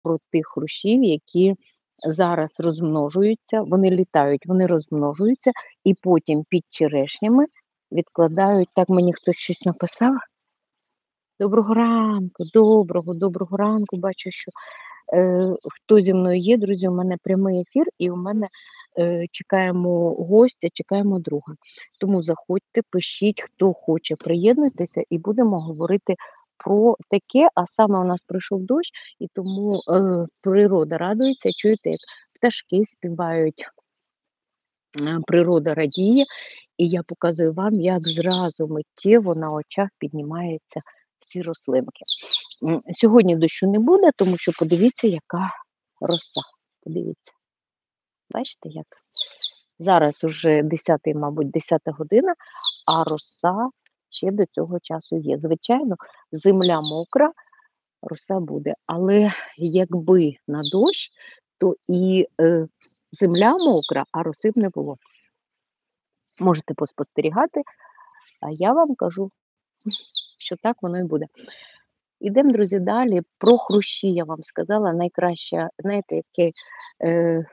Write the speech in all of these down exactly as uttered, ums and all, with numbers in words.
про тих хрущів, які зараз розмножуються, вони літають, вони розмножуються і потім під черешнями відкладають. Так, мені хтось щось написав. Доброго ранку, доброго, доброго ранку. Бачу, що е, хто зі мною є, друзі, у мене прямий ефір, і у мене е, чекаємо гостя, чекаємо друга. Тому заходьте, пишіть, хто хоче, приєднуйтеся, і будемо говорити про таке, а саме у нас прийшов дощ, і тому е, природа радується, чуєте, як пташки співають, е, природа радіє, і я показую вам, як зразу миттєво на очах піднімаються ці рослинки. М, Сьогодні дощу не буде, тому що подивіться, яка роса. Подивіться. Бачите, як? Зараз уже десята, мабуть, десята година, а роса ще до цього часу є. Звичайно, земля мокра, роса буде. Але якби на дощ, то і е, земля мокра, а роси б не було. Можете поспостерігати, а я вам кажу, що так воно і буде. Ідемо, друзі, далі. Про хрущі я вам сказала. Найкраще, знаєте, яке, е,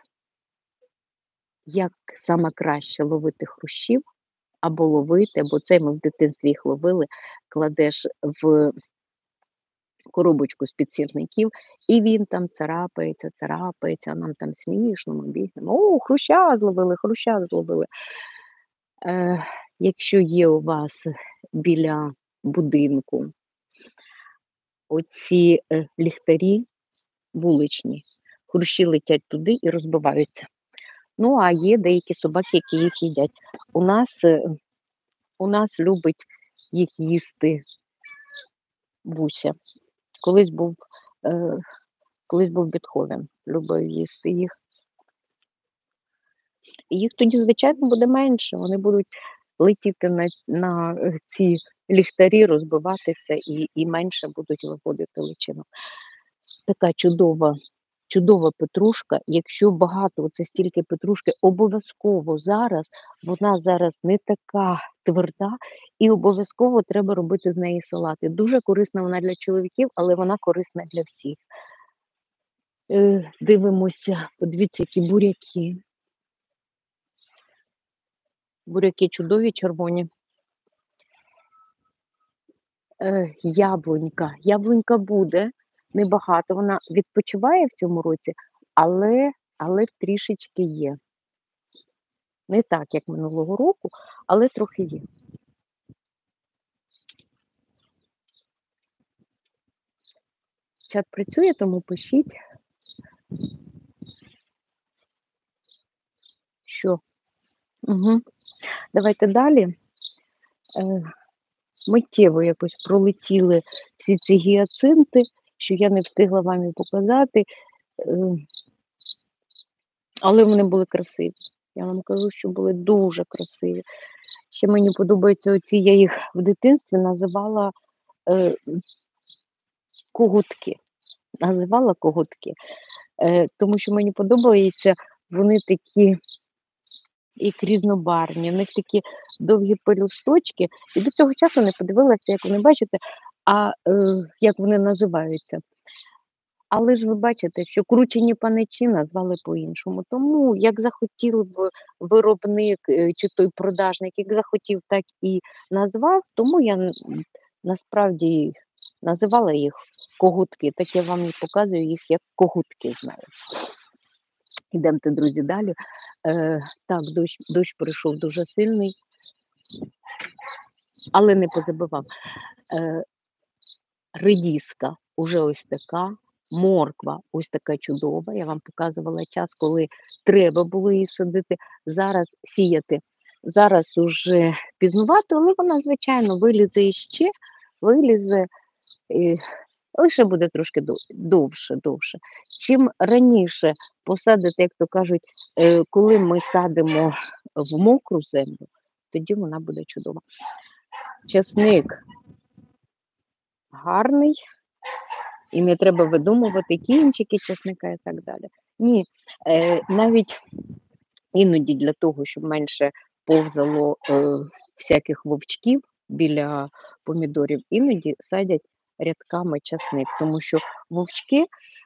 як саме краще ловити хрущів, або ловити, або це ми в дитинстві їх ловили, кладеш в коробочку з-під сірників, і він там царапається, царапається, а нам там смішно, ми бігнемо. О, хруща зловили, хруща зловили. Е, Якщо є у вас біля будинку оці е, ліхтарі вуличні, хрущі летять туди і розбиваються. Ну, а є деякі собаки, які їх їдять. У нас, е, у нас любить їх їсти Буся. Колись був, е, колись був Бетховен, любив їсти їх. І їх тоді, звичайно, буде менше. Вони будуть летіти на, на е, ці ліхтарі, розбиватися і, і менше будуть виводити личинок. Така чудова, чудова петрушка. Якщо багато, це стільки петрушки, обов'язково зараз, вона зараз не така тверда, і обов'язково треба робити з неї салати. Дуже корисна вона для чоловіків, але вона корисна для всіх. Е, дивимося, подивіться, які буряки. Буряки чудові, червоні. Е, яблунька. Яблунька буде, небагато. Вона відпочиває в цьому році, але, але трішечки є. Не так, як минулого року, але трохи є. Чат працює, тому пишіть, що. Угу. Давайте далі. Е, миттєво якось пролетіли всі ці гіацинти, що я не встигла вам і показати, е, але вони були красиві. Я вам кажу, що були дуже красиві. Ще мені подобаються оці, я їх в дитинстві називала е, когутки. Називала когутки, е, тому що мені подобається, вони такі як різнобарвні, в них такі довгі пелюсточки. І до цього часу не подивилася, як вони бачите, а е, як вони називаються. Але ж ви бачите, що кручені паничі назвали по-іншому. Тому як захотів виробник е, чи той продажник, як захотів, так і назвав. Тому я н- насправді називала їх когутки. Так я вам і показую їх як когутки, знаю. Ідемте, друзі, далі. Е, так, дощ, дощ прийшов дуже сильний, але не позабивав. Е, редіска уже ось така, морква ось така чудова. Я вам показувала час, коли треба було її садити. Зараз сіяти. Зараз уже пізнувато, але вона, звичайно, вилізе іще, вилізе, і лише буде трошки дов- довше, довше. Чим раніше посадити, як то кажуть, е, коли ми садимо в мокру землю, тоді вона буде чудова. Часник гарний, і не треба видумувати кінчики часника і так далі. Ні, е, навіть іноді для того, щоб менше повзало е, всяких вовчків біля помідорів, іноді садять рядками часник, тому що вовчки